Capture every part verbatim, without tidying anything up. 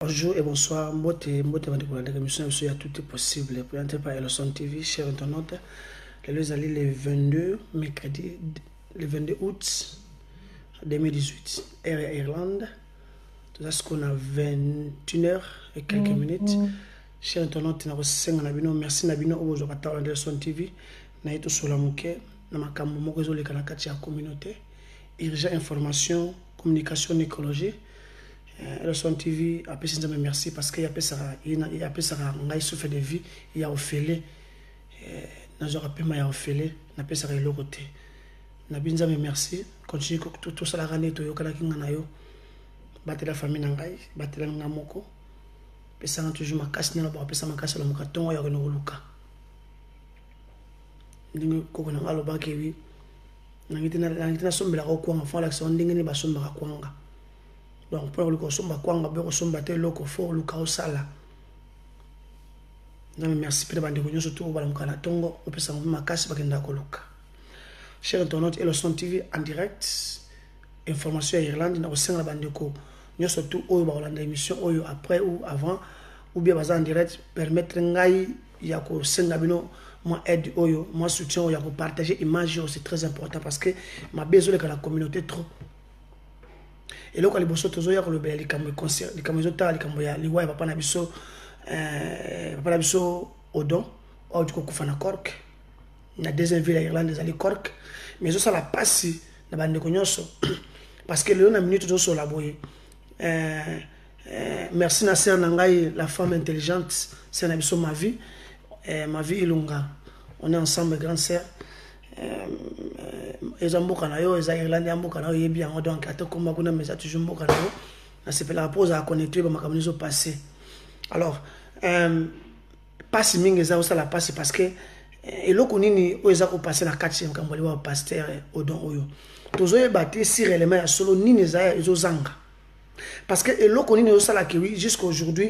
Bonjour et bonsoir. Mbote, mbote, mbote, mbote, l'émission est tout est possible. Présenté par Elson T V, cher internaute. Le allé le vingt-deux, mercredi, le vingt-deux août deux mille dix-huit. Air Irlande. Tout ça, ce qu'on a vingt et une heures et quelques mm, minutes. Mm. Cher internaute, merci Nabino aux opérateurs de Elson T V. Naïto Solamuke, Namakambo Mokozo le Kanakati à communauté. Urgent information, communication, écologie. Elson T V a appelé ça merci parce qu'il y a appelé ça il a appelé ça ngai souffle de vie il y a offélé n'a pas appelé mais il y a offélé n'a appelé ça le côté n'a bien ça merci continue tout tout ça la rane to yo kana kinga na yo battre la famille ngai battre la ngamoko pesa toujours makasi na ba pesa makasi la mukatongo ya kono luka ndingo koko na ngalo ba ke wi nangitina nangitina sombela ko kwanga fa la so ndingi ni ba somba kwanga. Donc, pour le consommer, quoi, on va consommer le loco fort, le chaos sala. Non, merci pour les bandes surtout au Balamkana Tongo, au Pessan Makas, Bakenda Koloka. Cher internaute, Elson T V en direct, information à Irlande, dans le sein de la bande de co. Nous surtout au Baolanda émission, ou après ou avant, ou bien en direct, permettre Ngai, Yako Sengabino, moi aide Oyo, moi soutien, Yako partager image, c'est très important parce que ma besoin de la communauté trop. Et là, quand les bosses tous les le les camions concert, les camions autres, les camions les ouais, papa nabiso, papa nabiso Odon, ou du coup Kufana Cork, il y a des villes irlandaises à Cork, mais ça la passe na bande konyoso parce que le on a minute tout sur la boye. Merci na sœur Nangai, la femme intelligente, c'est nabiso ma vie, ma vie ilunga. On est ensemble grande sœur. Les amboka na yo les Irlandais amboka na yo yebi yango donc ato komba kuna mais ça toujours mboka na yo na c'est la pause à connecter ba makambo zo passé. Alors euh passe mingi za ça la passe parce que eloko nini o eza ko passer na quatrième kambali wa pasteur Odon oyo tozo yebate si réellement ya solo nini za ezo zanga parce que eloko nini o sala ke oui jusqu'à aujourd'hui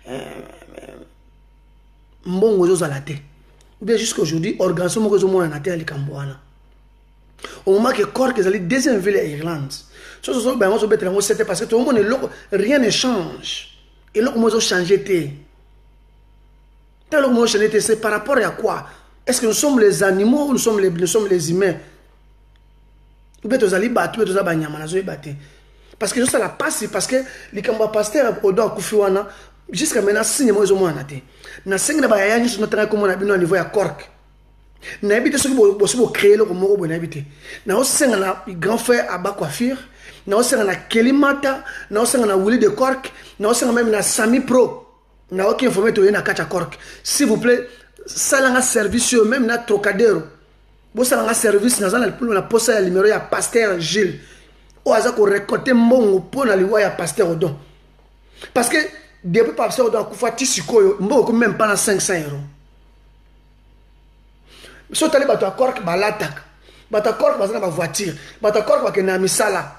mbongo zo za te ou bien jusqu'à aujourd'hui organisation moko zo mona na terre likambwana. Au moment que Cork est allé deuxième ville à Irlande, ce sont ben on se c'était parce que tout le monde est rien ne change et là comment ils ont changé té. Tel comment ils ont changé c'est par rapport à quoi? Est-ce que nous sommes les animaux ou nous sommes les nous sommes les humains? Ou bien tous allés battre, tous allés banyama na zo battre. Parce que ça la passe parce que les kamba pasteur Odon Kufiwana jusqu'à maintenant signe moi ils ont moins naté. Na signe na ba ya nyi sur notre comme on a bien au niveau à Cork. Na habité ce que vous créer le mot bon habité na osenga na grand frère Aba Coiffure na osenga na Kelimata na osenga na Willy de Cork na osenga même na Sami Pro na aucun informé to na kacha Cork s'il vous plaît salanga service même na Trocadero bo salanga service na zana na posa ya numéro ya pasteur Gilles o aza ko récolter mbongo pour na liwa ya pasteur Odon parce que depuis pasteur Odon kufa tisikoyo mbongo même pas na cinq cents euros. Si tu as à Cork, tu as l'attaque. Tu as Cork, tu as la voiture. Tu as Cork, tu as la misala.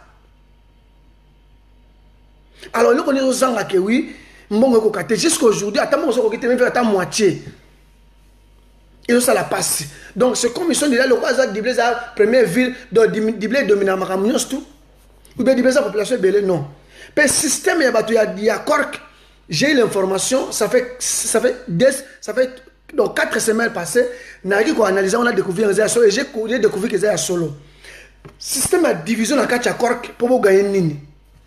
Alors, nous connaissons que oui, jusqu'à aujourd'hui, à ta moitié. Et ça la passe. Donc, c'est comme ils sont déjà le roi de la première ville de dominant Maramounos tout. Ou bien de la population belée, non. Mais le système, il y a Cork. J'ai eu l'information, ça fait, ça fait, ça fait donc quatre semaines passées, on a analysé, on a découvert les solo et j'ai découvert que c'est solo. Système de division dans quatre Cork pour gagner nini.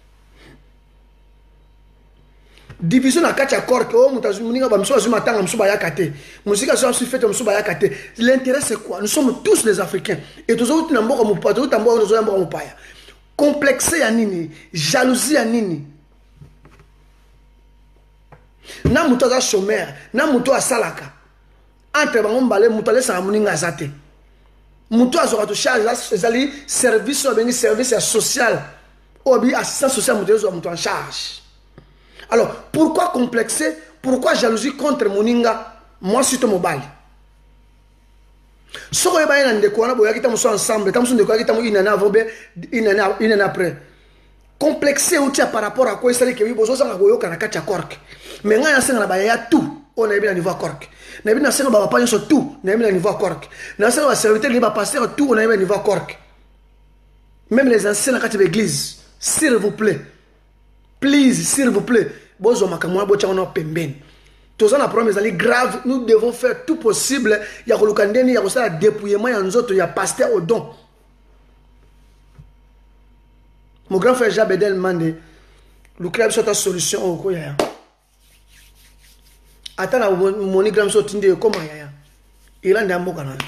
Division dans quatre Cork, oh mutazumunga ba mso azuma tanga mso ba yakate. Musika so su fait mso ba yakate. L'intérêt c'est quoi? Nous sommes tous les Africains et tous autres na mboka mupaya, tous tambo nous sommes mboka mupaya. Complexé ya nini? Jalousie ya nini? Na muto za chômeur, na muto asalaka. Entre bango mbale muto ale sanga muninga azate muto azora to charge ezali service ou bien service social ou bien assistance sociale muto zo muto en charge. Alors pourquoi complexer, pourquoi jalousie contre muninga moi surtout mobile soko yeba ina ndeko na boya kita muso ensemble tamuso ndeko kita mu inana avant be inana inana après complexer outia par rapport à quoi c'est que oui bozo sanga boyo kana kacha Cork mais nga yasenga na ba ya tout on est bien au niveau Cork. Na bien nasenga ba papa sur tout, na bien au niveau Cork. Na senga ba serviteur ni ba pasteur tout on est bien au niveau Cork. Même les anciens dans l'église, s'il vous plaît. Please, s'il vous plaît. bozo makamwa bocha on pembeni. Tous en problème ezali grave, nous devons faire tout possible ya koluka ndeni ya kosala dépouillement ya nzoto ya pasteur au don. Mon grand frère Jabedel mande le club soit ta solution au ko ya. Atana moni gram so tinde koma ya. Irande amboka na.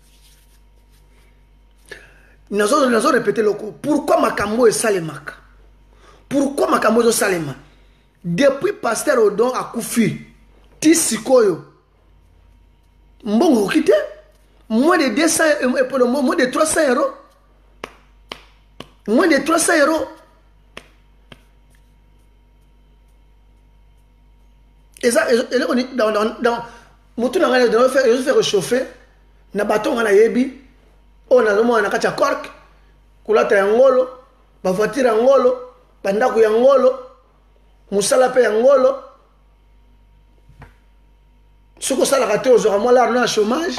Nazo nazo répéter loko. Pourquoi makambo e salemaka? Pourquoi makambo zo salema? Depuis pasteur Odon a Koufi, ti sikoyo. Mbongo kite moins de deux cents pour le moins de trois cents euros. Moins de trois cents euros. Et ça, dans dans dans moto na ngala de faire je faire réchauffer na bateau ngala yebi on a le moins na kacha cork kulata ya ngolo ba voiture ya ngolo bandako ya ngolo musala pe ya ngolo soko sala raté aux moi là na chômage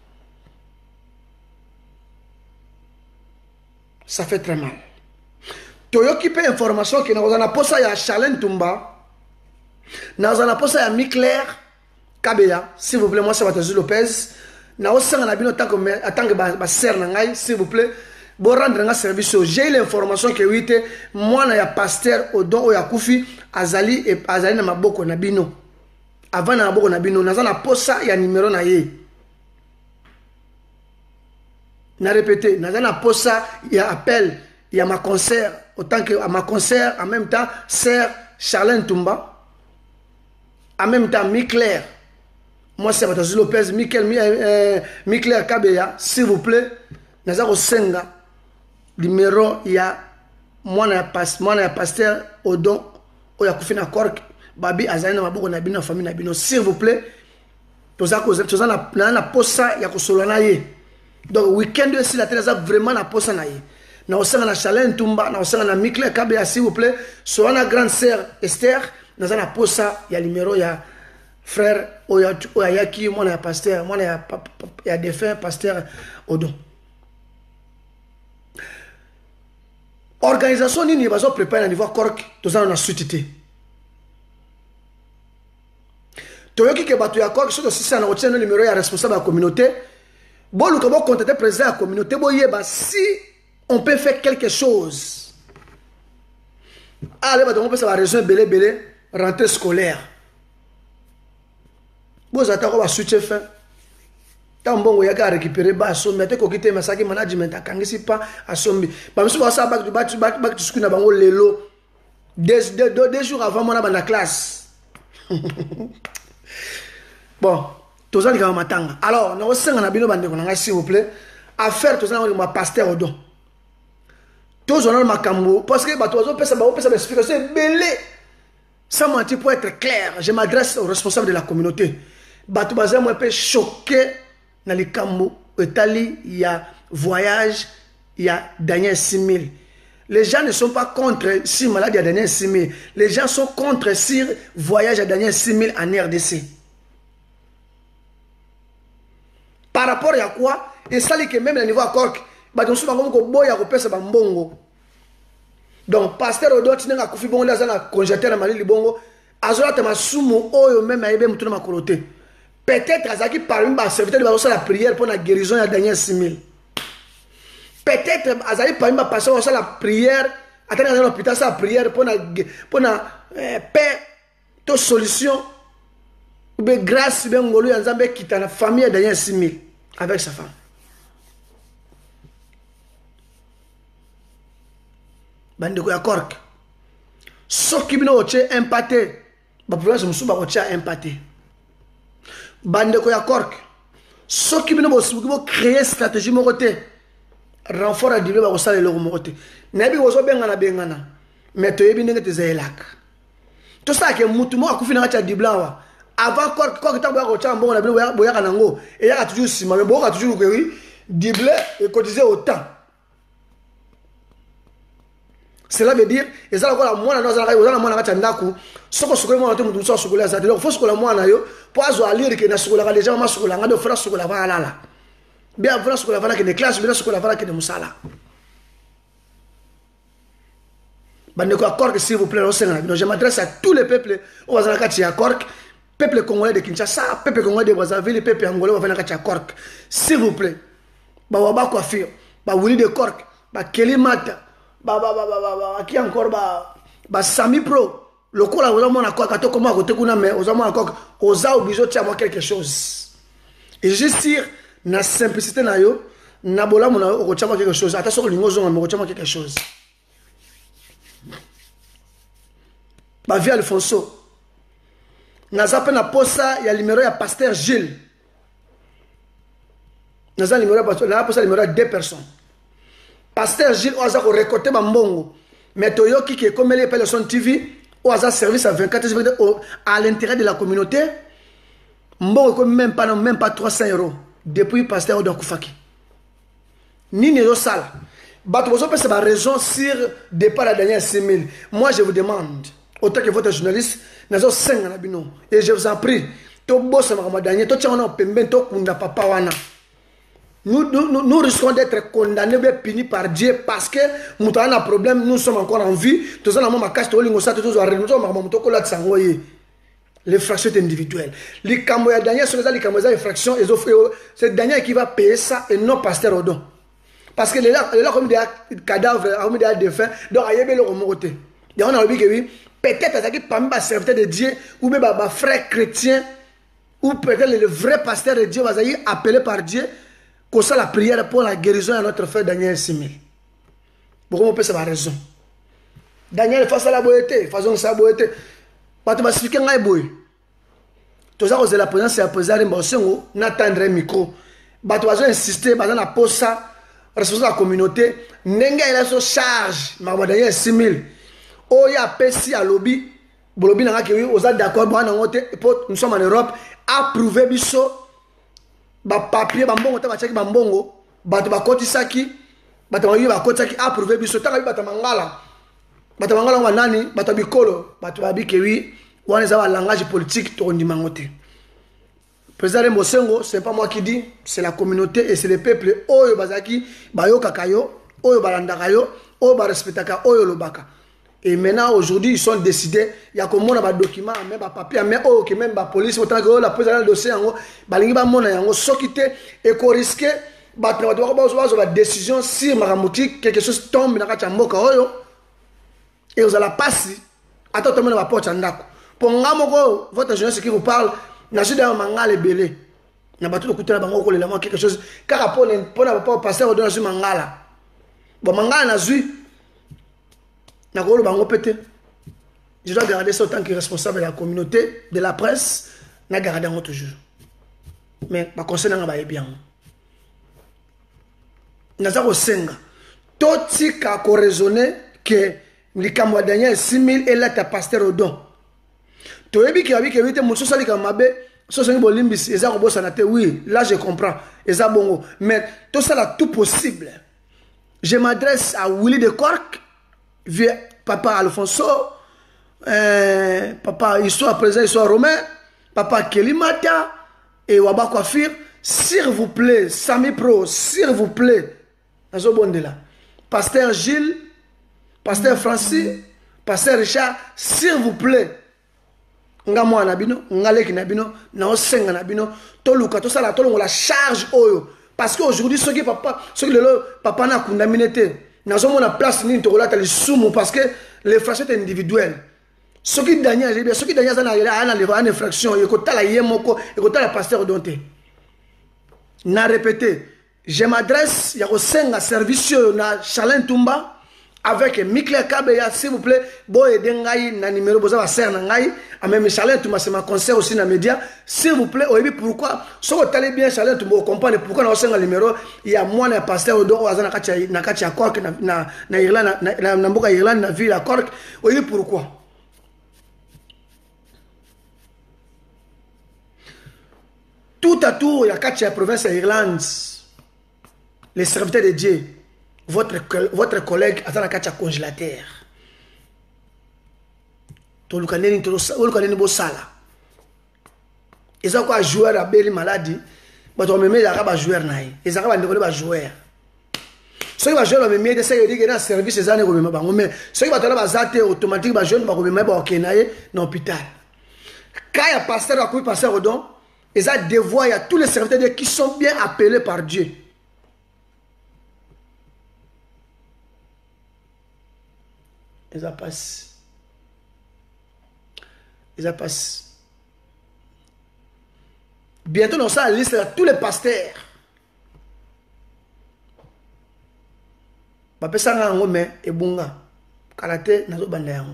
ça fait très mal. Toyoki pe information que na na posa ya Charlène Tumba na na posa ya Miclair Kabeya, s'il vous plaît, moi c'est Batazu Lopez. Na osanga na bino tant que tant que ba sœur na ngai, s'il vous plaît, bo rendre nga service. J'ai l'information que oui te moi na ya pasteur Odon o ya Koufi azali et azali na maboko na bino. Avant na maboko na bino, naza na posa ya numéro na ye. Na répété, naza na posa ya appel, ya ma concert autant que à ma concert en même temps sœur Charlène Tumba. En même temps Miclair. Moi, c'est Batazu Lopez, Michael, euh, Miclair Kabeya, s'il vous plaît. Nazaro Senga, numéro, il y a moi, je suis pasteur Odon, Oya Koufina Kork, Babi Azayna Maboko Nabino, famille Nabino, s'il vous plaît. Tout ça, tout ça, na posa ya kusolana ye. Donc, week-end, si la télé, vraiment na posa na ye. Na osanga na Charlène Tumba, na osanga na Miclair Kabeya, s'il vous plaît. Soit na grande sœur Esther, na na posa, il y a numéro, il y a frère Oyaki, moi, je pasteur, moi, je suis défunt pasteur Odon. Organisation, nous avons préparé à niveau cork, tout ça, on a soutité. Toyoki ke batu ya cork, surtout si c'est un autre numéro, il y a responsable de la communauté. Bon, nous avons contacté le président de la communauté, bon, si on peut faire quelque chose. Allez, on peut faire la région belé belé, rentrée scolaire. Vous avez un soutien fait. Tant bon, il y a récupéré bas, sommet, que quitter ma sac management à Kangisi pas à Sombi. Bah, monsieur, ça back to back to back back to school na bango lelo. Deux deux jours avant moi dans la classe. Bon, tous ça les gars matanga. Alors, nous sommes na bino bande konanga s'il vous plaît. Affaire tous ça ma pasteur Odon. Tous on a makambo parce que bah tous on peut ça on peut ça explication belé. Sans mentir pour être clair, je m'adresse aux responsables de la communauté. Batu bazé moi peu choqué dans les cambo Italie, il y a voyage, il y a Daniel six mille. Les gens ne sont pas contre si malade il y a Daniel six mille. Les gens sont contre si voyage à Daniel six mille en R D C. Par rapport à quoi? Et ça que même le niveau à Cork, batu sont comme ko boya ko pesa bambongo. Donc pasteur Odon tinanga kufi bongo la na congélateur na mali libongo azola te masumu oyo même ayebe mutuna makolote. Peut-être azaki parmi ba serviteur ba la prière pour la guérison ya Daniel six mille. Peut-être azaki parmi ba pasteur la prière attendre dans l'hôpital sa prière pour na pour na eh, paix to solution ou bien grâce bien ngolo ya Nzambe kita na famille ya Daniel six mille avec sa femme. Bandeko ya Cork. Soki bino oche empaté. Ba province musuba oche empaté. Bandeko ya Cork. Soki bino bo bo créer stratégie mo côté. Renfort à diblo ba ko sala lo mo côté. Na bi woso benga na benga na. Mais to yebi ndenge te zelaka. To sa ke mutu mo akufina ka cha diblawa. Avant Cork Cork ta bo ko cha mbongo na bino boya kana ngo. Et ya toujours sima mais bo ka toujours que oui, diblé et cotiser autant. Cela veut dire, et ça encore la moine dans la dans la moine à Ndaku, ce que ce que moi on tout sur la donc faut ce que la moine yo pour avoir lire que na sur la les gens ma sur la ngado fra sur la va là là. Bien fra sur la va que des classes, bien sur la va que des musala. Bandeko à Cork, s'il vous plaît, je m'adresse à tous les peuples au Wazanakati à Cork, peuple congolais de Kinshasa, peuple congolais de Brazzaville, peuple angolais au Wazanakati à Cork. S'il vous plaît, ba Waba Coiffure, ba Willy de Cork, ba Kelly Mata, ba ba ba ba ba qui encore ba ba Sami Pro, le coup là, vous avez mon accord, quand comment côté qu'on a mais vous avez mon accord, aux a obligé de moi quelque chose. Et juste dire, na simplicité na yo, na bola mon au chama quelque chose. Attention que l'ingo zonga, mais chama quelque chose. Ba via Alfonso. Naza pe na posa ya numéro ya pasteur Gilles. Naza numéro pasteur, na posa numéro deux personnes. Pasteur Gilles oza ko récolter ba mbongo. Mais toyoki qui est comme les appelle son T V, oza service à vingt-quatre heures à l'intérêt de la communauté. Mbongo comme même pas même pas trois cents euros depuis pasteur Odo Koufaki. Ni ne sala. Bato bozo pe c'est ma raison sur départ la dernière six mille. Moi je vous demande autant que votre journaliste, nazo senga na bino et je vous en prie, to bossa ma dernier, to tchana pembe to kunda papa wana. Nous, nous, nous risquons d'être condamnés, punis par Dieu parce que nous avons un problème, nous sommes encore en vie. Tous avons ma casse, tous les gens tous avons les fractions individuelles. Les Camerounais derniers sont les Camerounais fractions et c'est dernier qui va payer ça et non pasteur Odon. Parce que les là comme des cadavres, comme des défunts, donc il y a des remontés. Et on a oublié que oui, peut-être que parmi les serviteurs de Dieu ou même les frères chrétiens ou peut-être le vrai pasteur de Dieu va être appelé par Dieu. Qu'on ça la prière pour la guérison à notre frère Daniel Simil. Pourquoi on peut savoir raison? Daniel face à la boété, façon sa boété. Pas de massifier un boy. Tout ça, c'est la présence et la présence de Mbossengo, n'attendre un micro. Bah, tu vas insister, bah, dans la pose ça, responsable de la communauté, n'enga il a son charge, ma Daniel Simil. Oh, il y a Pessi à lobby, Bolobi n'a pas aux autres d'accord, nous sommes en Europe, approuvé biso. Ba papier ba mbongo ta ba cheki ba mbongo bato ba kotisaki bato ba ba kotisaki approuvé biso ta ba mangala bato mangala wa nani bato bikolo bato ba bikewi wana za ba langage politique to ndima ngote. Président Mosengo, c'est pas moi qui dis, c'est la communauté et c'est le peuple oyo bazaki ba yo kakayo oyo balandaka yo oyo ba respectaka oyo lobaka. Et maintenant, aujourd'hui, ils sont décidés. Il y a comme on a des documents, même des papiers, même même la police, autant que la police a le dossier, il y a des gens qui et qu'on risque de décision si quelque chose tombe dans la mboka et vous allez passer. Attends, vous allez passer. Pour votre jeunesse qui vous parle, vous allez passer belé. Vous allez passer quelque chose. Car pour ne passer au don mangala. Bon mangala na zui. Je dois garder ça en tant que responsable de la communauté, de la presse, je garde toujours. Mais ma conseil n'est bien. Nous avons senga. Tout ce qui a raisonné que les Camerounais Daniel six mille et là tu pasteur au don. Tu as vu que avec éviter mon social Camerounais, ce sont les bolimbis, ils ont besoin oui, là je comprends, ils ont bon. Mais tout ça là tout possible. Je m'adresse à Willy de Cork. Vieux papa Alfonso, euh, papa histoire présent, histoire romain, papa Kelly Mata et Waba Coiffure, s'il vous plaît, Sami Pro, s'il vous plaît, pasteur Gilles, pasteur Francis, pasteur Richard, s'il vous plaît, nga moi nabino, nga leki nabino, na osenga nabino, toluka to sala tolongo la charge oyo, parce qu'aujourd'hui ceux qui papa, ceux qui le papa na condamné. Nous avons la place parce que les fractions individuelles. Ce qui Daniel, ce qui Daniel a une infraction, il y a la pasteur Donte. Na répété, je m'adresse, il y a un service na Charlène Toumba avec Mikle Kabeya, s'il vous plaît, boy dengai na numéro boza ser na ngai, même Charlène Toumba c'est ma conseil aussi na média, s'il vous plaît, oyebi pourquoi si vous allez bien Charlène Toumba comprendre pourquoi na osenga numéro, il y a moi na pasteur Odo azana kati na kati ya Cork na na na Irlande na na mboka Irlande na ville à Cork, oyebi pourquoi. Tout à tout, il y a kati ya province à Irlande. Les serviteurs de Dieu. Votre, votre collègue a un congélateur. Tu as un sala. Et ça, quoi, joueur a belle maladie. Mais tu as même un joueur. Et ça, un joueur. Ceux qui va jouer le même c'est dire que dans service ces années comme bango mais ceux qui va tala bazate automatique va jeune ba comme même ba kenaye dans hôpital. Quand il y a pasteur à couper pasteur au don, ils a des voix, il y a tous les serviteurs qui sont bien appelés par Dieu. Ils a passé. Ils a passé. Bientôt dans sa liste là tous les pasteurs. Papa sanga ngome ebunga kalate nazo banda yango.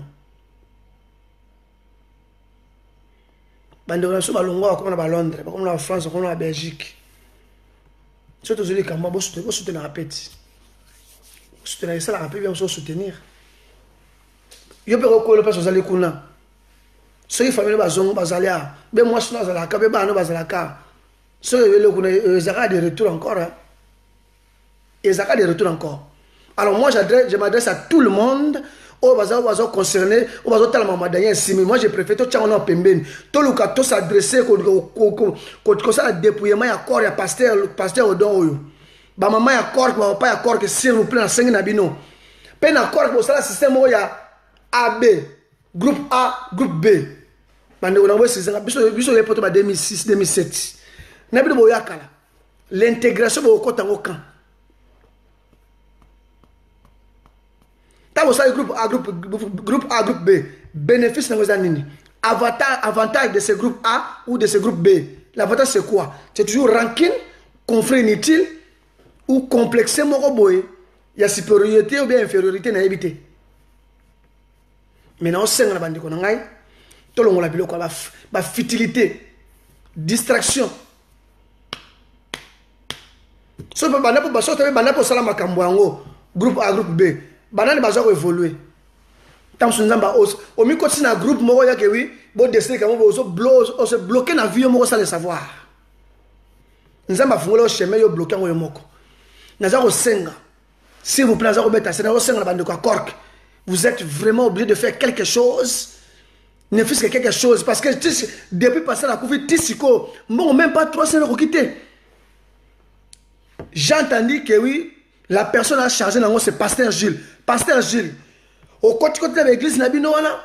Bande na so balongwa comme na Londres, comme na France, comme na Belgique. Surtout celui qui m'a bossé, bossé na rapeti. Soutenir ça la rapeti bien se soutenir. Yo pe ko le passe aux alikuna. Ceux qui famille bazongo bazalia, be moi je suis là ka be bana bazalaka. Ceux qui le kuna ezaka de retour encore. Ezaka de retour encore. Alors moi j'adresse je m'adresse à tout le monde. Au bazar bazar concerné au bazar tellement madanya simi moi je préfère to tchanga na pembeni to luka to s'adresser ko ko ko ko ça dépouillement ya corps ya pasteur pasteur odon oyo ba mama ya corps ba papa ya corps que s'il vous plaît na cinq na bino pe na corps ko ça système ya A B groupe A groupe B bande on envoie ces biso biso les poto ba deux mille six deux mille sept na bino bo yakala l'intégration bo ko tango kan. T'as le groupe A, groupe, groupe A, groupe B. Bénéfice dans vos années. Avantage, avantage de ce groupe A ou de ce groupe B. L'avantage c'est quoi? C'est toujours rancune, conflit inutile ou complexe moroboy. Il y a supériorité ou bien infériorité à éviter. Maintenant, on sait que la bande qu'on a, tout le monde a vu la futilité, distraction. Si on peut pas sortir, on peut salam makambo groupe A, groupe B. Banane baza ko évoluer tam sunzamba os o mi ko tina groupe moko ya ke wi bo décider ka mo bo so bloquer se bloquer na vie moko sans le savoir nzamba fungola o chemin yo bloquer ngo moko naza ko senga s'il vous plaît naza ko beta c'est na senga na bande ko cork vous êtes vraiment obligé de faire quelque chose ne faites que quelque chose parce que depuis passer la covid tisiko bon même pas trois cents euros quitter j'ai entendu que oui la personne a chargé dans c'est pasteur Gilles. Pasteur Gilles. Au côté côté de l'église na bino wana.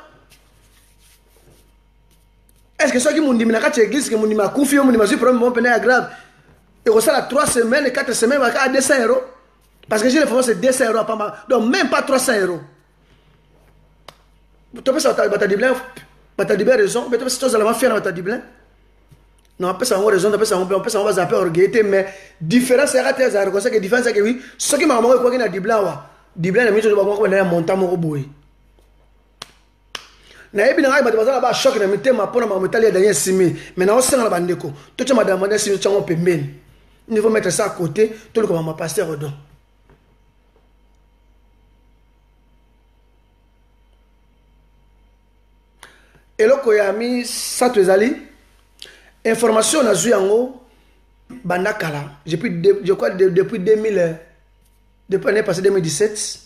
Est-ce que ceux qui m'ont dit na kati église que m'ont dit ma confié m'ont dit ma problème mon peine grave. Et ça la trois semaines et quatre semaines à deux cents euros. Parce que j'ai les fonds c'est deux cents euros pas mal. Donc même pas trois cents euros. Tu peux ça bata diblin bata diblin raison, mais tu peux ça la faire bata diblin. Non, après ça, on a raison, après ça, on peut ça zapper orgueillité, mais différence c'est raté, ça reconnaît que différence c'est que oui, ce qui m'a demandé quoi qu'il a dit blanc, dit blanc, mais je dois voir comment on monte mon robot. Na ebi na ngai bato bazala ba choc na mitema pona ma metali ya dernier simi, mais na osenga la bandeko. To tcha madame madame simi tchango pembeni. Il faut mettre ça à côté, tout le comme ma pasteur odon. Eloko ya mi satwezali information na zui yango banda kala depuis je crois depuis deux mille depuis l'année passée deux mille dix-sept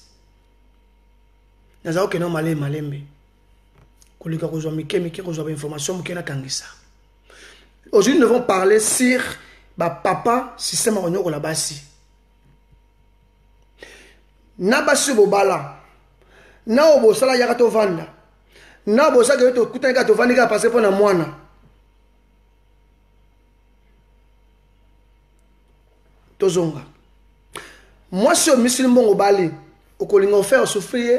nazao keno malé malembe kolika kozwa mike mike kozwa information mukena tangisa. Aujourd'hui nous devons parler sur ba papa système onyoko la basi na basi bobala na obo sala yaka to vanda na obo sala to kutanga to vanda ka passer pour na mwana. Tozonga. Moi, si je suis musulman au Bali, au Colingo faire souffrir,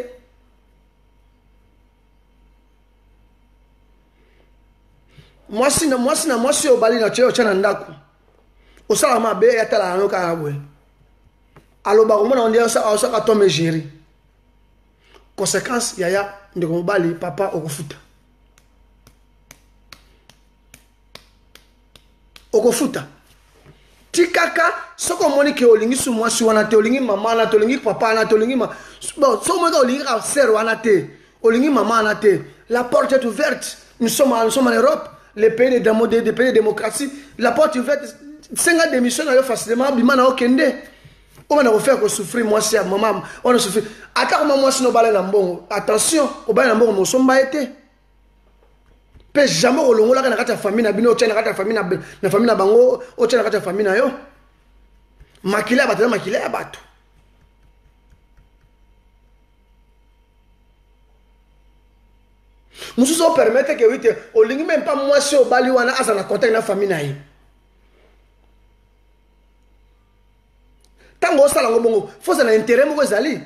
moi, si moi, si moi, si au Bali, na tchè au tchanandaku, au salama be, yata la anoka abwe. Alors, bah, on dit ça, on s'en tombe gérer. Conséquence, yaya, de au Bali, papa, au kofuta. Au kofuta. Tikaka soko moni ke olingi su mwasi wana te olingi mama na te olingi papa na te olingi ma bon so mo ka olingi ka ser wana te olingi mama na te la porte est ouverte nous sommes nous sommes en Europe les pays de démo des pays de démocratie la porte est ouverte cinq démission na yo facilement bima na okende on va faire ko souffrir moi si maman on a souffrir ata ko moi si no bala na mbongo attention ko bala na mbongo mo somba été pe jamais olongola kana kata famille na bino otena kata famille na na famille na bango otena kata famille na yo makila bato makila ya bato mosusu opermettre ke wite olingi même pas mwasi obali wana aza na contact na famille na ye tango osala ngo bongo foza na intérêt moko ezali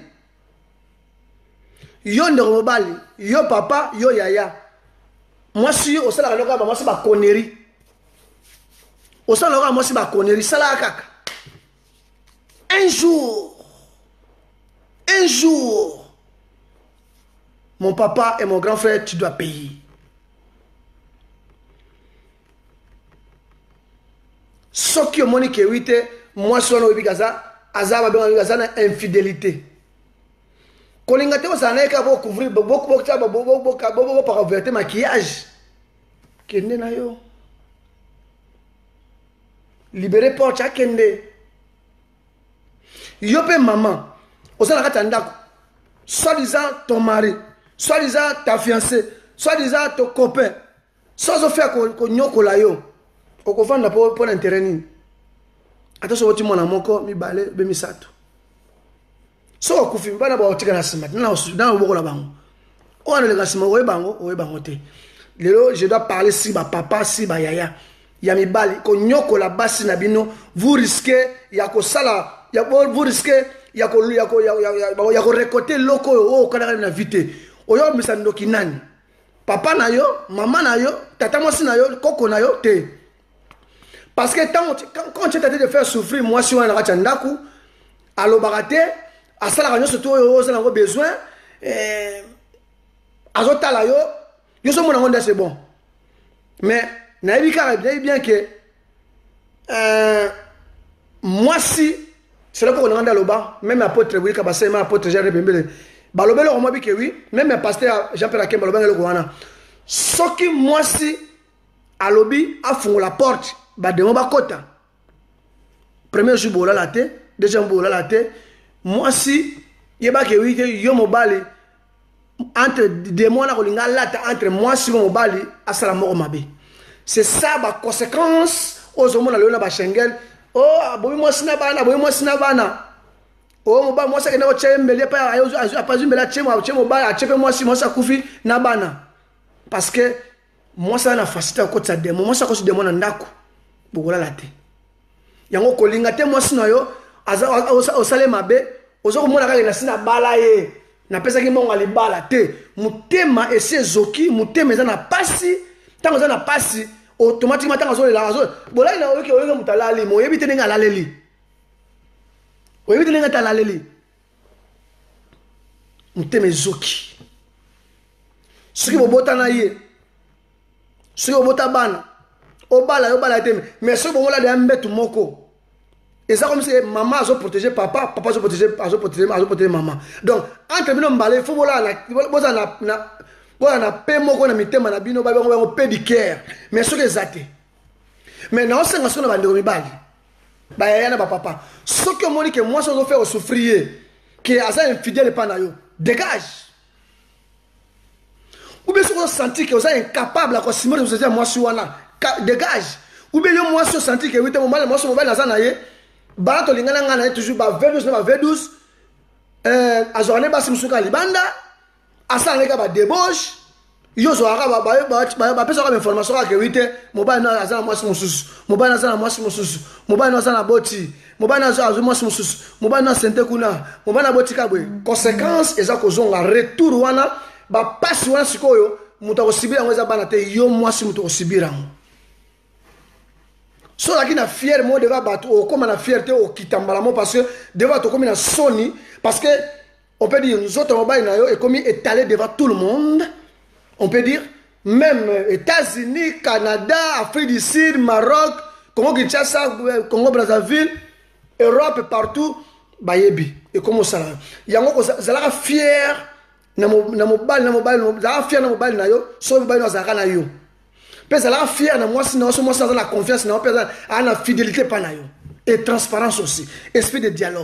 yo ndeko mobali yo papa yo yaya mwasi osala loka ba mwasi ba connerie osala loka mwasi ba connerie sala kaka un jour un jour mon papa et mon grand frère tu dois payer soki omoni ke wite mwasi wana oyebi kaza azaba benga kaza na infidélité kolinga te osala na ye kaka bocouvrir boparaverte maquillage kende na yo libere porte akende yo pe maman osala kati ya ndako soi-disant ton mari soi-disant ta fiancée soi-disant ton copain so ozofia konyokola yo okofanda mpo na intérêt nini ata so oti mwana moko mibale be misato so okufi bana baotika na nsima na obokola bango oyo analeka nsima oye bango oye bango te lelo je dois parler si bapapa si bayaya ya mibali konyokola basi na bino vous risquez ya kosala vous risquez ya korekote loko oyo oyo okanaka na vite oyo omisa ndoki nani papa na yo mama na yo tata mwasi na yo koko na yo te parce que quand tu es tenté de faire souffrir mwasi wana na kati ya ndako alobaka te asalaka nyonso to oyo ozala yango besoin azotala yo yo so mona ngo nde c'est bon mais nayebi kaka nayebi bien que mwasi c'est là qu'on a dans le bas même apôtre oui kabase même apôtre Jean Pembele balobelo ko mobi ke oui même pasteur Jean-Pierre Akemba balobelo ko wana soki mwasi alobi afungola la porte ba demo ba kota premier jour bola la te deuxième bola la te mwasi yeba ke oui ke yo mobali entre démon na kolinga lata entre mwasi mo mobali asala moko mabe c'est ça ba conséquence aux hommes na le na ba shengel oh aboyi mwasi na bana aboyi mwasi na bana oh moba mwasi akenda ko chembele pa ayo apazumbela chemo chemo ba achepe mwasi mwasi akufi na bana parce que mwasi na facilité ko tsa demo mwasi ko su demo na ndako bokola la te yango kolinga te mwasi na yo aza osale mabe ozo komona kaka na sina bala ye na pesa ki monga libala te mutema ese zoki mutema eza na pasi tango eza na pasi automatiquement tango zo la zo bola ina oyoki oyoki mutalali mo yebi te ninga laleli oyebi te ninga talaleli mutema ezoki soki bobota na ye soki bobota bana obala yo bala te mais soki bomola de mbetu moko et ça comme si maman a protégé papa papa a protégé a protégé a protégé maman donc entre bino mbale il faut bola na boza na na bola na pe moko na mitema na bino ba bango pédicure mais soki ezate mais na osenga sona bandeko mibali ba yaya na ba papa soki omoni que moi so faire souffrir que asa infidèle pa na yo dégage ou bien si vous sentez que vous êtes incapable à continuer de vous dire moi sur wana dégage ou bien moi si vous sentez que oui te moment moi so mobile na za na ye ba to lingana ngana toujours ba V douze na ba V douze euh azorane ba simsuka libanda asanga ka ba débauche yo zo aka ba ba ba ba pesa ka information ka wite mobile na azana mwasi mususu mobile na azana mwasi mususu mobile na azana boti mobile na azana mwasi mususu mobile na sente kuna mobile na boti kabwe conséquence eza ko zonga retour wana ba passe wana sikoyo muto ko sibira ngeza bana te yo mwasi muto ko sibira so la qui na fier mo devant bateau o comme na fierté au kitambala mo parce que devant to comme na soni parce que on peut dire nous autres mobile na yo est comme étalé devant tout le monde on peut dire même États-Unis, Canada, Afrique du Sud, Maroc, Congo Kinshasa, Congo Brazzaville, Europe partout bayebi et comment ça yango zalaka fier na na mobile na mobile na fier na mobile na yo so mobile na zaka na yo. Pesa la fier na moi sinon moi ça la confiance na pesa ana fidélité pa na yo et transparence aussi esprit de dialogue.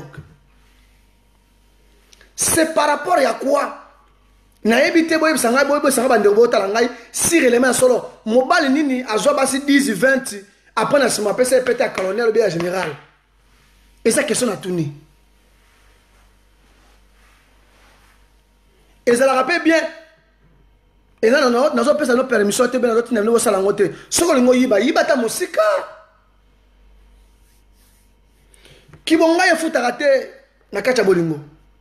C'est par rapport à quoi na ebité boy sanga boy boy sanga bande botala ngai si élément solo mobile nini azo basi dix vingt après na sima pesa pété à colonel ou bien général et ça question na tourner et ça la rappelle bien Et là, nous avons fait nos permissions, nous avons fait nos salangote. Ce que nous avons fait, nous avons fait qui vont gagner foot à rater na kacha bolingo.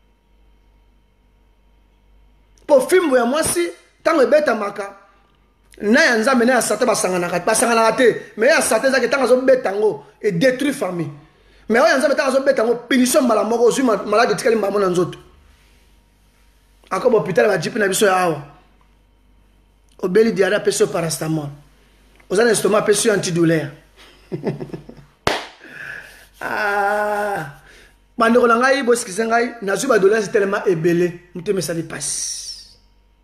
Pour film ya moi si tant que beta maka na ya nzambe na ya sata basangana kati basangana raté mais ya sata za ke tant zo betango et détruire famille. Mais ya nzambe tant zo betango punition mbala moko ozui malade tikali mbamo na nzoto. Akobo hôpital ba jipi na biso ya awa. Obeli diarrhée peso paracétamol. Ozana estomac peso antidouleur. Ah, bandeko na ngai bosikisa ngai nazwi ba dollars tellement ebele muteme sali passe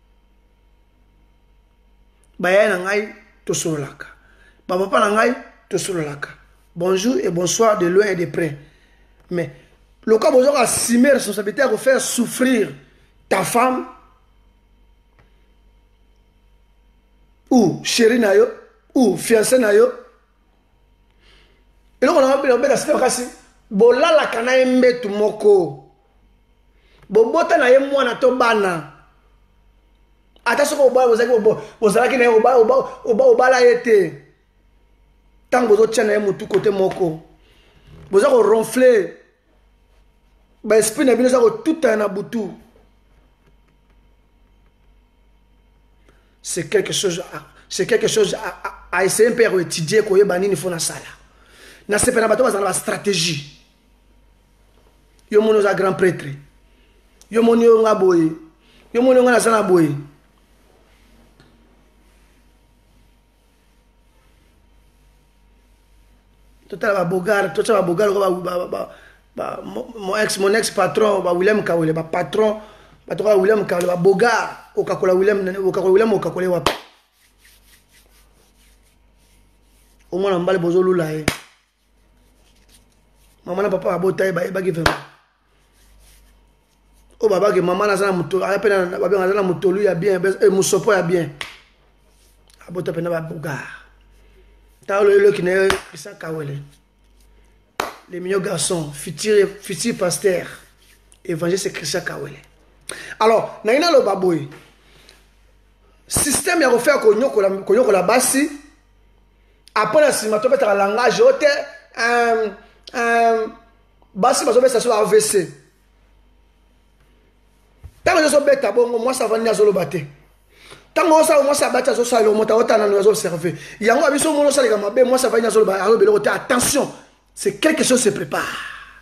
baya na ngai to sololaka ba papa na ngai to sololaka bonjour et bonsoir de loin et de près mais le cas besoin assumer responsabilité à faire souffrir ta femme ou chérie na yo ou fiancé na yo. Et donc on a appelé la semaine kasi bola la kana embe tumoko bobota na ye mwana to bana ata soko oba ozaki ozalaki na ye oba oba obala ete tant bozo tchana ye mutu côté moko boza ko ronfler ba esprit na bino za ko tout na butu. C'est quelque chose c'est quelque chose à, à essayer un peu à étudier ko yeba nini fona sala. Na sepena bato bazana ba stratégie. Yo mono za grand prêtre. Yo mono yo nga boye. Yo mono nga na boye. Total ba bogar, total ba bogar ba ba ba mon ex mon ex patron ba William Kawele ba patron ba to William Kawele ba bogar o kakola William o kakola William o kakola wa. O mona mbale bozo lula e. Maman na papa abota e ba e ba give o baba ke maman na sana muto a pena ba bien na mutolu ya bien e musopo ya bien abota pena ba buga ta le le qui ne Christian Kawele les meilleurs garçons futur futur pasteur évangéliste Christian Kawele. Alors na ina lo baboy système ya refaire ko nyoko la ko nyoko la basi après la sima to peut-être langage ote euh Euh, basi bazo besa sur A V C. Tant que je suis bête bon moi ça va ni azolo baté. Tant que ça moi ça bata zo ça le monta otana nous observer. Yango abiso mono ça les mabe moi ça va ni azolo ba alo belo attention, c'est quelque chose se prépare.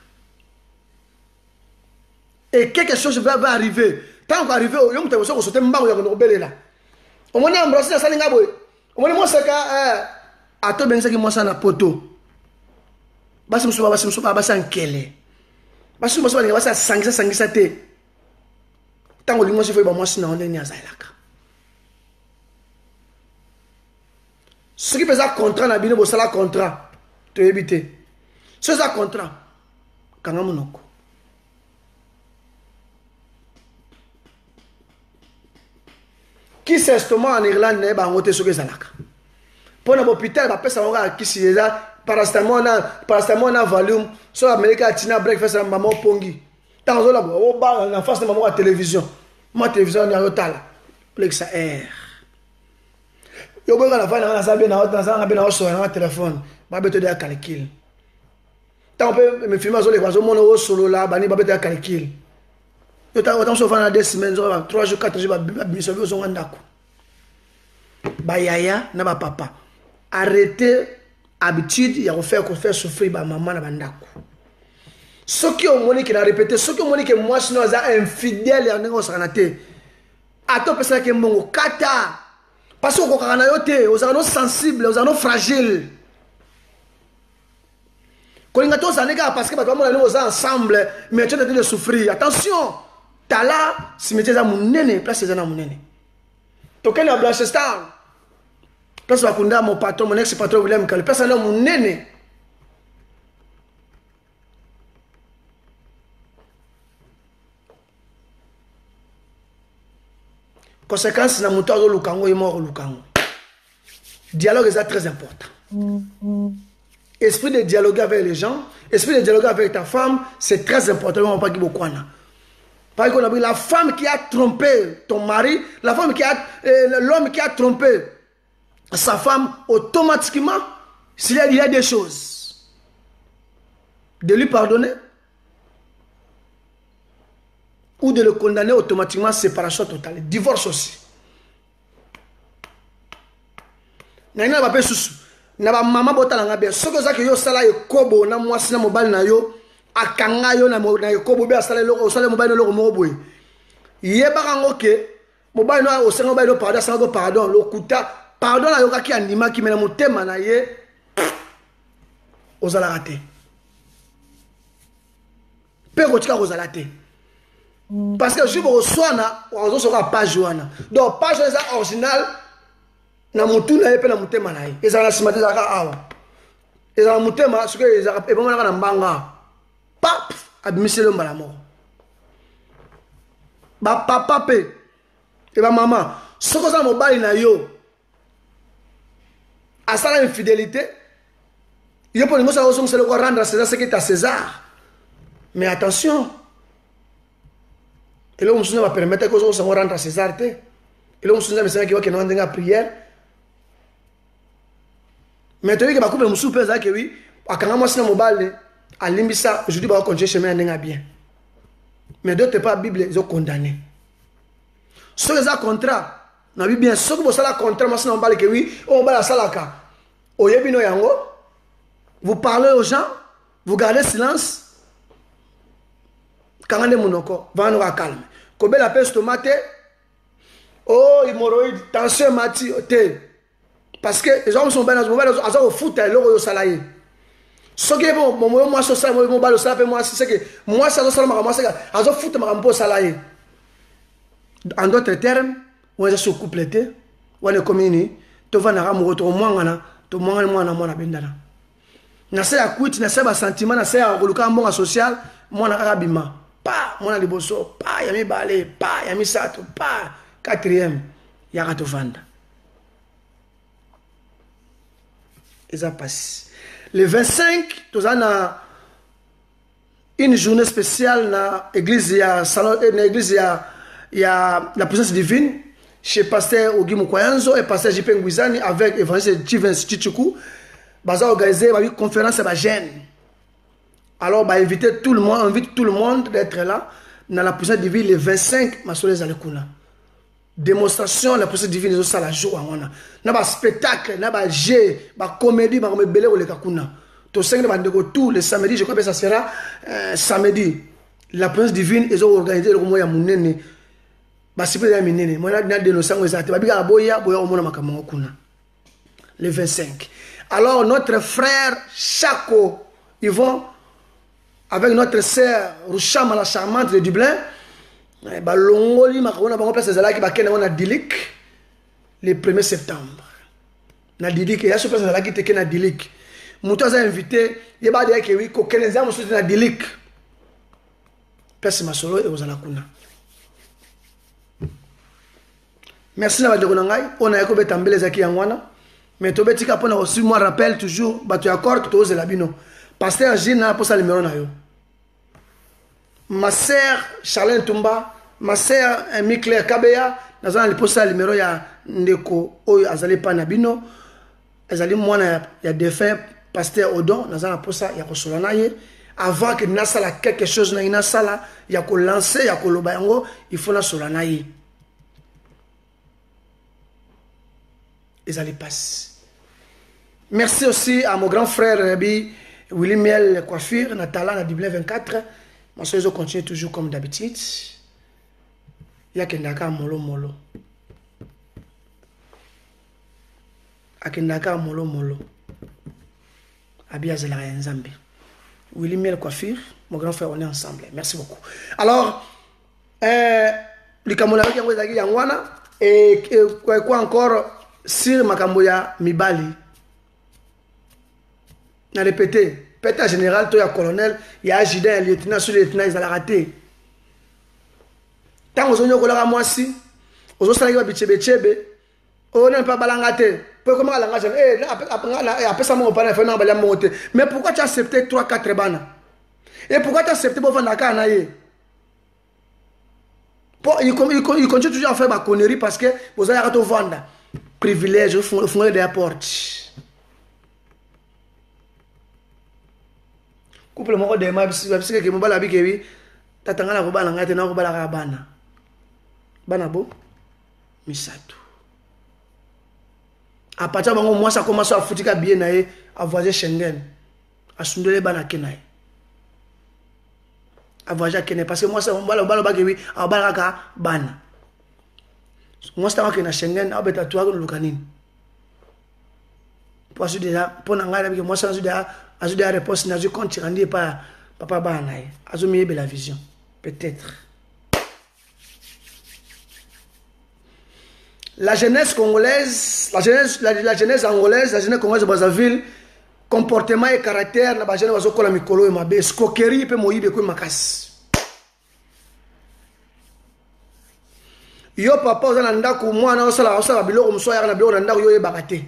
Et quelque chose va, va arriver. Tant qu'on arrive au yom te so sauter mba ya ko belela. O moni embrasser ça linga boy. O moni moi ça ka euh ato benza ki moi ça na poto. Basi musuba basi musuba basi ankele basi musuba ninga basi sangisa sangisa te tango lingo se foi ba mwasi na onde ni azalaka ce qui pesa contrat na bino bo sala contrat to éviter ce ça contrat kanga monoko qui s'estomant en Irlande ne ba ngote soke zalaka pona hôpital ba pesa nga kisi eza paracétamol na paracétamol na volume so America atina breakfast na maman pongi tant zo la bo ba en face de maman à télévision ma télévision na yotala plexa air yo bo la fa na sabe na na na be na so na téléphone ba beto de calcul tant pe me filmer zo le kwa zo mono solo la bani ba beto de calcul yo ta autant so fa na deux semaines zo trois jours quatre jours ba biso zo ngandako ba yaya na ba papa arrêtez habitude il y a faire qu'on fait souffrir ba maman na bandako ce qui au moni qui l'a répété ce qui au moni que moi sinon za infidèle ya ngo sanate ato pesa ke mbongo kata parce que ko kana yote aux ano sensible aux ano fragile ko linga to saneka parce que ba mona nous ensemble mais tu es en train de souffrir attention tala cimetière za munene place za na munene to kena blanche star. Place bakunda mon patron, mon ex-patron William Kawele. Personne n'a mon nene. Conséquence, na muto azo lukango et mort lukango. Dialogue est très important. Esprit de dialoguer avec les gens, esprit de dialoguer avec ta femme, c'est très important. On va pas dire beaucoup. Par exemple, la femme qui a trompé ton mari, la femme qui a, euh, l'homme qui a trompé sa femme, automatiquement, s'il y a, il y a des choses, de lui pardonner ou de le condamner automatiquement, séparation totale, divorce aussi. Nana ba pe susu, na ba mama botala nga be, soko za ke yo sala ye kobo na mwasi na mobali na yo, akanga yo na na ye kobo be asala loko, osala mobali loko mo boye. Yeba kango ke, mobali no osenga mobali no pardon, sanga go pardon, lokuta, pardon na yo kaki andima ki mena motema na ye, ozala raté. Pe ko tika ozala te. Parce que je vous reçois na, on se voit page wana. Donc page est original. Na mutu na yepe na mutema na ye ezala simate zaka awa ezala mutema suke ezala ebonga na mbanga pap abimisele mbala moko ba papa pe e ba mama soko za mobali na yo asala infidélité yo pour ngo sa oso msele ko rendre César ce qui est à César, mais attention et là on se va permettre que oso se rendre à César te et là on se va me qui va que non ndenga prière. Mais tu vois que bakoupe musu pesa ke oui akanga mwasi na mobile alimbisa aujourd'hui ba continuer chemin ndenga bien, mais d'autres pas Bible ils ont condamné so les contrat na Bible bien so ko sala contrat mwasi na mobile ke oui on ba la salaka oyebi no yango, vous parlez aux gens, vous gardez silence kangande munoko va no calme ko bela peste tomate oh hémorroïde tension mati te. Parce que les hommes sont bien dans ce moment, ils ont foot, ils ont salarié. Ce qui est bon, moi, je suis mon bal, moi, c'est que moi, ça doit être moi, c'est que ils ont foot, ils ont salarié. En d'autres termes, on est sur complété, on est communé, tu vas na ramu retour moi na, tu moi moi na moi na bendana. Na se ya kuit, na se ba sentiment, na se ya koluka mbonga social, moi na rabima. Pa, moi na liboso, pa, yami balé, pa, yami sato, pa, quatrième, yaka to vanda. Et ça passe. Le vingt-cinq, nous avons une journée spéciale dans l'église, il y a l'église, il y a la présence divine chez pasteur Ogi Mukwayanzo et pasteur J P Ngwizani avec évangéliste Tivens Chichuku. Ils ont organisé une conférence à Gênes. Alors, bah, inviter tout le monde, invite tout le monde d'être là dans la présence divine le vingt-cinq, ma soeur Zalekuna. Démonstration la procédure divine de ça la joie wana na ba spectacle na ba jeu ba comédie ba rebelle ou le kakuna to cinq ba ndeko tout le samedi je crois que ça sera euh, samedi la procédure divine ils ont organisé le moya munene ba sipe ya minene mona na de no sango ezate ba bika boya boya omona makambo kuna le vingt-cinq. Alors notre frère Chako ils vont avec notre sœur Rouchama la charmante de Dublin. Balongoli makona bango place ezalaki bakena na Dilik le premier septembre. Na Dilik ya so place ezalaki teke na Dilik. Muto aza invité yeba de ke wi ko keneza mo na Dilik. Pese masolo e ozala kuna. Merci na badeko ngai on a ko betambele zaki yangwana. Mais to betika pona aussi moi rappelle toujours batu accord to ozela bino. Pasteur Gina pour ça numéro na yo. Ma sœur Charlène Tumba, ma sœur Mikler Kabeya, nous avons posé le numéro ya ndeko oyo azali pa na bino, azali mwana ya défunt pasteur Odon, nous avons posé ya kosolana ye avant que na sala quelque chose na ina sala ya ko lancer ya ko loba yango, il faut na solana ye. Ezali passe. Merci aussi à mon grand frère Rabbi Willy Miel Coiffure, Natala na Dublin vingt-quatre. Mon soeur continue toujours comme d'habitude. Il y a Kendaka molo molo. A Kendaka molo molo. Abia Zelara Nzambi. Willy Miel Coiffure, mon grand frère, on est ensemble. Merci beaucoup. Alors, euh, le Kamola qui a Yangwana et quoi encore sur Makamboya Mibali. On a répété. Pétain général, toi, il y a colonel, il y a adjudant, il y a lieutenant, sur le lieutenant, ils ont raté. Tant que vous avez moi si, vous avez un petit peu, on n'a pas balangaté. Comment la langage, après ça, mon père, il faut monter. Mais pourquoi tu as accepté trois quatre bana? Et pourquoi tu as accepté pour faire la canaille? Il continue toujours à faire ma connerie parce que vous avez à vendre. Privilège, vous fondez des portes. Couple moko de ma bisike ke mobala bikebi tatanga na kobala ngate na kobala ka bana. Bana bo misato. À partir du moment où moi ça commence à foutre bien naé à voyager Schengen. À sundele bana kenaye. À voyager kenaye parce que moi ça bala bala bakebi à bala ka bana. Moi ça que na Schengen à beta toi le canine. Parce que déjà pour n'angala que moi ça déjà azu des réponses n'a je compte rendre pas papa banaye. Azu mieux la vision peut-être. La jeunesse congolaise, la jeunesse, la, la jeunesse angolaise, la jeunesse congolaise de Brazzaville, comportement et caractère, na bajene bazokola mikolo e mabe, escroquerie pe moyibe ko makasi. Yo papa ozana ndako mwana osala osala biloko muso ya na biloko na ndako yo e bakate.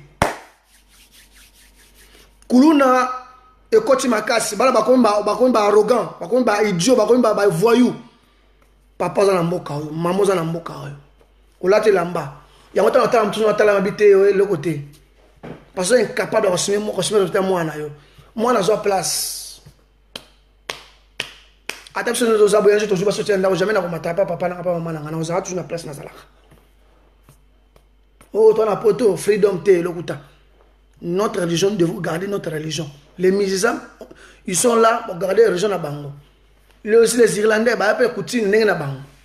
Kuluna ekoti makasi, bala bakomba bakomba arrogant, bakomba idiot, bakomba ba voyou. Papa ozana mboka oyo, maman ozana mboka oyo. Olate lamba. Il y a longtemps que je suis habité le côté. Parce que je suis incapable de recevoir mon recevoir de moi. Moi, je suis en place. Attention, nous avons voyagé, je suis sorti en jamais dans papa, papa, papa, maman, nous avons toujours une place dans la salle. Oh, toi, la poto, freedom, te, le kuta. Notre religion, de vous garder notre religion. Les musulmans, ils sont là pour garder la religion à Bango. Aussi, les Irlandais, ils appellent Koutine, ils sont là.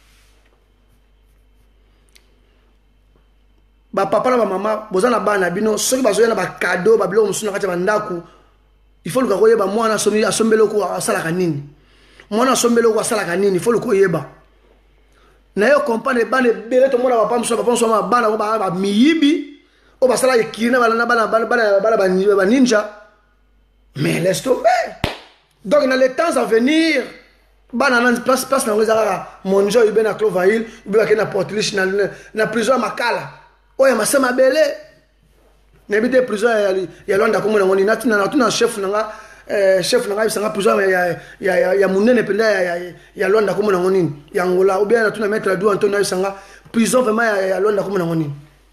Ba papa na ba mama bozana bana bino soki bazoya na ba cadeau ba biloko musuna kati bandako il faut le koyeba mwana somi asombelo ko asala kanini mwana asombelo ko asala kanini il faut le koyeba na yo comprendre bana bele to mona papa muso papa muso bana ko ba miyibi o basala ekina bana bana bana bana bana ninja mais laisse tomber. Donc dans les temps à venir bana na place place na ngeza monjo ibe na Clovail ibe na Portlish na na prison makala. Oya masema bele nebite prison ya ya Londres comme ngoni natina na tuna chef nanga eh chef nanga bisanga prison ya ya ya munene penda ya ya Londres comme ngoni ya Angola ou bien na tuna mettre du Antonio bisanga prison vraiment ya ya Londres comme ngoni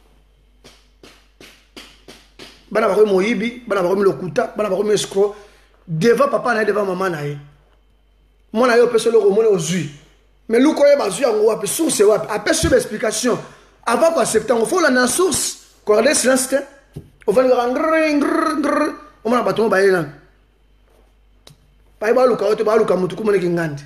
bana ba ko moyibi bana ba ko lokuta bana ba ko escroc devant papa na devant maman na ye mona yo peso loko mona ozui mais luko ye bazui yango wapi source wapi après sur explication. Avant d'accepter, il faut la source. Quand on est silence, on va dire on va battre mon bail là. Pas le cas, tu vas le cas, tu commences à gagner.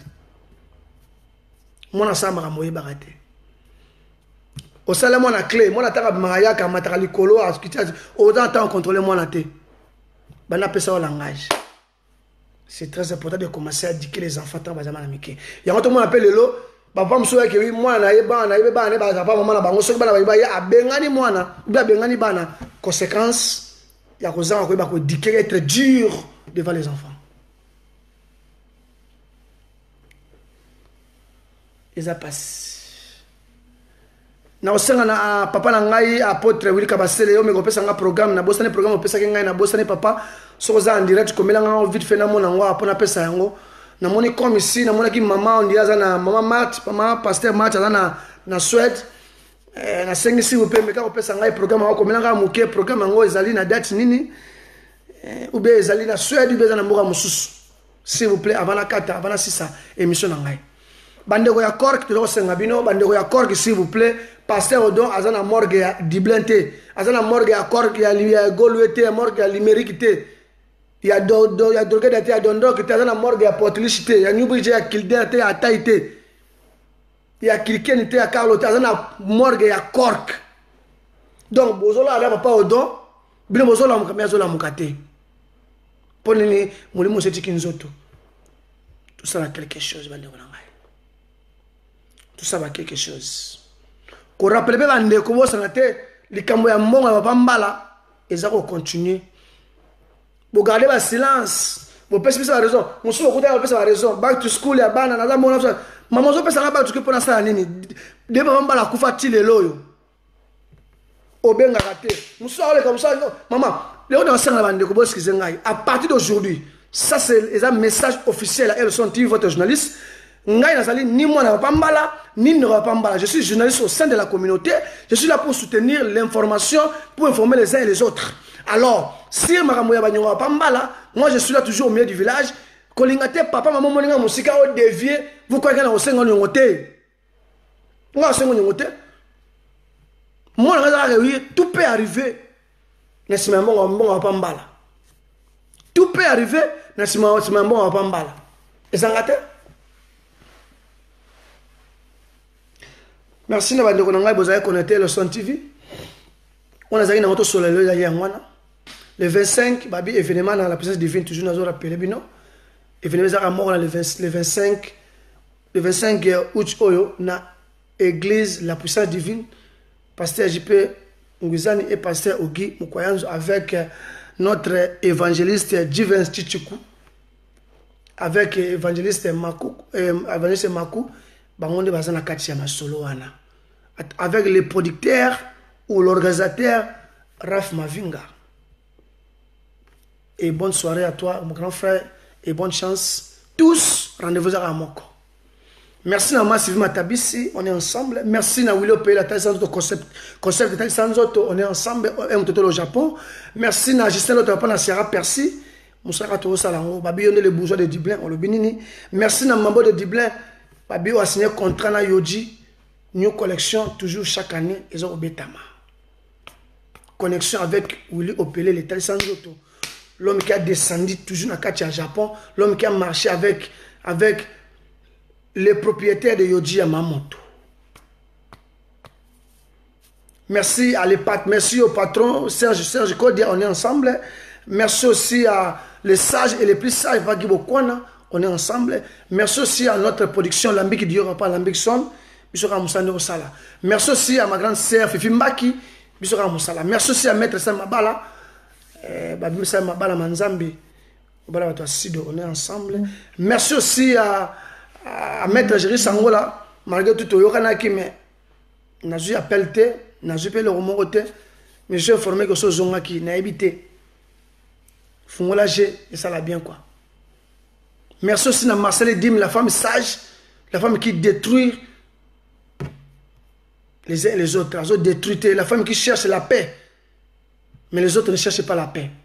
Mon ensemble a moyen baraté. Au salaire, mon a clé, mon a tara maria, car ma tara licolo, à ce qui t'a autant temps contrôler mon athée. Ben appelle ça au langage. C'est très important de commencer à éduquer les enfants dans les américains. Il y a un monde appelle le lot. Papa msoya ke mwana ye bana ye bana ba papa mama na bango soki bana ba ya abengani mwana ba bengani bana conséquence ya kozanga ko ba ko éduquer être dur devant les enfants. Ils a passé na osenga na papa na ngai apôtre Willy Kabasele yo me ko pesa nga programme na bosane programme pesa ke ngai na bosane papa soko za en direct komela nga vite fait na mona ngo apona pesa yango. Na moni comme ici na mona ki maman on dirait na maman Mat maman pasteur Mat na na Suède eh na sengi si vous pouvez me ka opesa ngai programme ko melanga muke programme ngo ezali na date nini eh ou bien ezali na Suède ou bien na mboka mususu s'il vous plaît avant la carte avant la six émission na ngai bandeko ya Cork to senga bino bandeko ya Cork s'il vous plaît pasteur Odon azana morgue ya Diblenté azana morgue ya Cork ya ya Golwete morgue ya Limerick té. Il y a do, il y a drogué d'être à Dondo qui était dans la morgue à Portlicité. Il y a Newbridge à Kildare à Taïté. Il y a Kilken était à Carlo, dans la morgue à Cork. Donc, Bozola n'a pas au don. Bien Bozola m'a mis à la mukate. Ponini, Moulimo c'est Kinzoto. Tout ça va quelque chose, bande tout ça va quelque chose. Qu'on rappelle bien bande comment ça n'a été les cambo ya mbonga va pas mbala et ça va continuer. Vous gardez le silence. Vous pensez que c'est la raison. Vous savez que c'est la raison. Back to school, il y a ban. Maman, je pense que back to school pour l'instant. Dès que vous avez fait fatigué le loyo. Au bien raté. Vous savez comme ça. Maman, les autres enseignants la bande de ce qu'ils ont. À partir d'aujourd'hui, ça c'est un message officiel. Elles sont votre journaliste. Ngai Nazali, ni moi n'a pas mbala, ni ne va pas mbala. Je suis journaliste au sein de la communauté. Je suis là pour soutenir l'information, pour informer les uns et les autres. Alors, si Makamouya Banyonga pas mbala, moi je suis là toujours au milieu du village. Kolingate, papa, maman, moninga, musika, au dévié, vous croyez qu'on a au sein de l'ongote? On a au sein de l'ongote. Moi, tout peut arriver. N'est-ce pas bon pas mbala? Tout peut arriver, n'est-ce pas bon pas mbala? Et ça ngate? Merci na bande konanga bozaya connecter le son T V. On a zaki na moto solo le ya ngwana. Le vingt-cinq babi événement dans la présence divine toujours nazo rappeler bino. Événement za mort le vingt-cinq le vingt-cinq août oyo na église la puissance divine. Pasteur J P Nguzani et pasteur Ogi Mukwayanzo avec notre évangéliste Jiven Chichiku avec évangéliste Makou évangéliste Makou. Bangonde bazana kati ya masolo wana avec le producteur ou l'organisateur Raf Mavinga. Et bonne soirée à toi mon grand frère et bonne chance tous. Rendez-vous à Moko. Merci na Massive Matabisi, on est ensemble. Merci na Willow Pays la Taïsanzo concept concept de Taïsanzo, on est ensemble un tout au Japon. Merci na Justin Loto na Sierra Percy Moussaka to Salango babi yonde le bourgeois de Dublin on le binini. Merci na Mambo de Dublin. Babio a signé contrat na Yoji, New Collection, toujours chaque année, ils ont Obetama. Connexion avec Willy Opele, les Taïsanzoto. L'homme qui a descendu toujours dans Katia Japon, l'homme qui a marché avec, avec les propriétaires de Yoji Yamamoto. Merci à les pat merci au patron Serge Serge Kodia, on est ensemble. Merci aussi à les sages et les plus sages, Vagibo Kwana. On est ensemble. Merci aussi à notre production Lambik Diora pas Lambik Son. Merci aussi à ma grande sœur Fifi Mbaki. Merci aussi à Maître Sam Mabala. Babi Sam Mabala Manzambi. On est ensemble. Merci aussi à, à Maître Jéry Sangola. Malgré tout, Yokanaki, mais Nazu appelle te, Nazu pe le remonte. Mais je suis informé que ce Zongaki n'a habité. Fungola G, et ça l'a bien quoi. Merci aussi à Marcel Dim, la femme sage, la femme qui détruit les uns et les autres, la détruite, la femme qui cherche la paix, mais les autres ne cherchent pas la paix.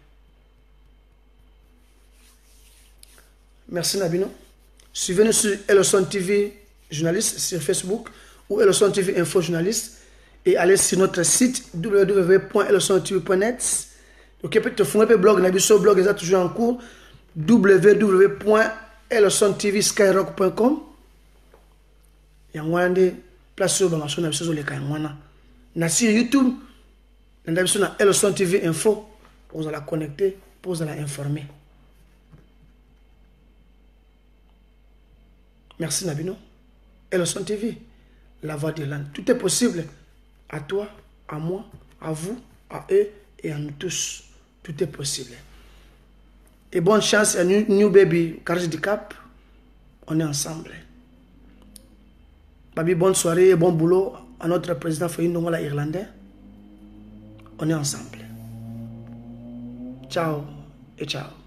Merci Nabino. Suivez-nous sur Elson T V journaliste sur Facebook ou Elson T V info journaliste et allez sur notre site w w w point elson t v point net. Ok, peut-être fondre le blog, Nabiso blog est toujours en cours. w w w point elson t v skyrock point com. Yangwande place sur bangaso na biso le kangwana. Na sur YouTube, na biso na Elson T V info pour vous la connecter, pour vous la informer. Merci Nabino. Elson T V, la voix de l'âne. Tout est possible à toi, à moi, à vous, à eux et à nous tous. Tout est possible. Et bonne chance à New, New Baby, Carré du Cap. On est ensemble. Babi, bonne soirée et bon boulot à notre président Foyin Dongola irlandais. On est ensemble. Ciao et ciao.